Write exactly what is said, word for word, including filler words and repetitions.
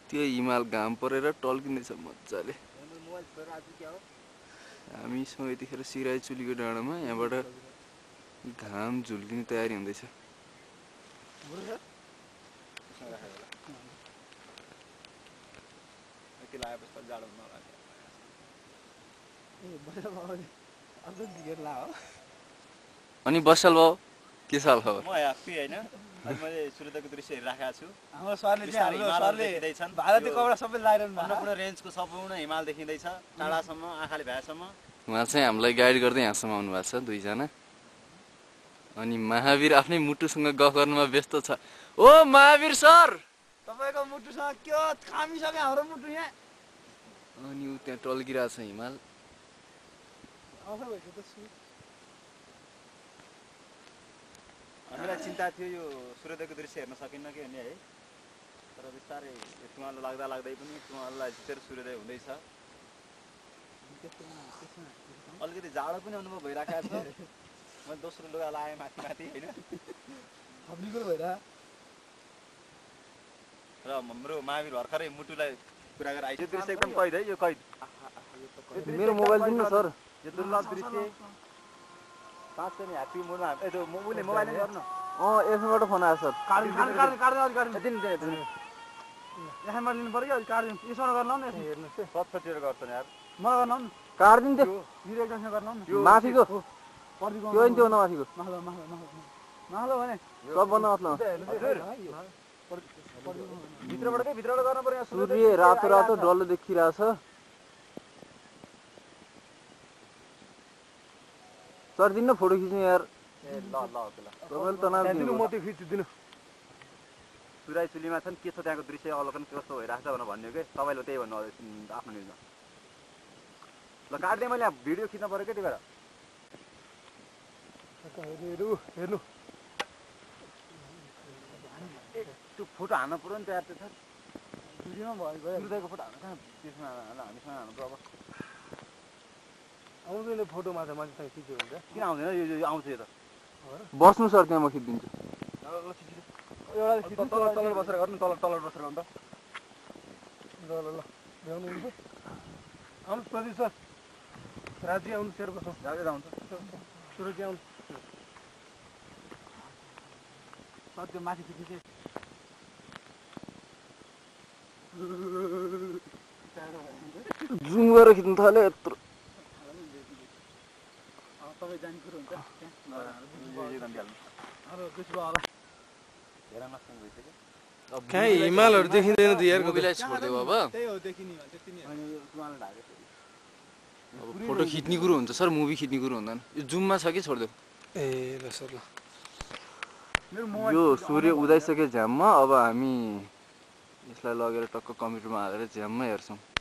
त्यो हिमाल घाम परेर टल्किँदैछ मजाले। हामीसँग यतिखेर सिराई चुलीको डाँडामा यहाँबाट घाम झुल्किने तयारी हुँदैछ। अनि बसल भाउ के साल खबर? म ह्याप्पी हैन। अनि मैले सूर्योदयको दृश्य हेरिराखेको छु। हाम्रो सरले चाहिँ हाम्रो सरले भारतीय कपडा सबै लाइरहनु भएको। अन्नपूर्ण रेन्जको सम्पूर्ण हिमाल देखिँदैछ टाढासम्म आँखाले भ्याएसम्म। उहाँ चाहिँ हामीलाई गाइड गर्दै यहाँसम्म आउनु भएको छ दुईजना। अनि महावीर आफ्नै मुटुसँग गफ गर्नुमा व्यस्त छ। ओ महावीर सर, तपाईको मुटुसँग के खामिसक्यो हाम्रो मुटु यहाँ। अनि उ त्यहाँ टल्किरहेछ हिमाल। आउँछ भएको त छु। हामीलाई चिन्ता थियो यो सूर्योदयको दृश्य हेर्न सकिन्न कि भन्ने है। तर बिस्तारै तुमालो लाग्दा लाग्दै पनि तुमालोलाई जितेर सूर्योदय हुँदैछ। अलिकति जाडो पनि अनुभव भइराखेको छ। मैले दोस्रो लुगा लगाएँ माथि माथि होइन। थप्लीको भइरा र हाम्रो महावीर भर्खरै मुटुलाई कुरा गरेर आइसक्यो। दृश्य एकदम कैद है यो कैद। मेरो मोबाइल दिनु न सर। यो दुर्लभ दृश्य साँच्चै नै ह्याप्पी मुडमा ए त्यो उसले मोबाइल गर्नु। अँ एफएमबाट फोन आयो sir. Card card card card card दिन दिन दिन एफएमबाट लिनु पर्यो कि कार्ड यसो गर्न न हेर्नुस् है। सतसठीहरु गर्छन् यार। मलाई गर्न न कार्ड दिन त्यो भिडियो एकछिन गर्न न। माथिको पर्दिको त्यो नि त्यो न माथिको माहलो माहलो माहलो माहलो भने सब बन्द मतलब भित्रबाट के भित्रबाट गर्न पर्यो। सूर्य रातो रातो डल्लो देखिरहेछ। सर दिनु फोटो खिच्नु यार। ए ल ल ल तपाईले तनाव दिनु म त्यो खिचिदिनु। सुराई चुलीमा छन् के छ त्यहाँको दृश्य अवलोकन कस्तो भइरहेको छ भनेर भन्नु के तपाईले त्यही भन्नु आफ्नो न्युजमा। ल काट्दै मैले भिडियो खिच्न पर्यो के त्यही भएर। हेर्नु हेर्नु त्यो फोटो हान्न पर्यो नि त्यहाँ त्यो भिडियोमा भयो भयो। सूर्योदयको फोटो हान्न कहाँ त्यसमा हामीसँग हान्नु पर्यो। आउँदैन फोटो मात्र मान्छेसँग खिच्यो भने किन आउँदैन यो यो आउँछ यो त। बस्नु सर त्यहाँ म खिचिदिन्छु। एउटा तल तल बसेर गर्नु तल तल बसेर गर्नु त। ल ल ल भ्याउनु हुन्छ। आउनु प्रदीप सर राजी आउनु सेयर बस्नु। जाँदै आउँछ सुरज आउनु सत्य माथि खिच्यो जुम गरेर खिच्नु थाल्यो यत्रो। तपाईँ जाने कुरो हुन्छ कहाँ हिमालहरु देखिँदैन त यार। मोबाइल छोड्दियो अब। त्यही हो देखिने हो त्यति नै अब फोटो खिच्ने कुरो हुन्छ सर, मुभी खिच्ने कुरो हुँदैन। यो जुममा छ कि छोड्दियो। ए ल सर ल यो सूर्य उदाइसक्यो झ्याममा। अब हामी यसलाई लगेर टक्क कम्प्युटरमा हालेर झ्याममा हेर्छौँ।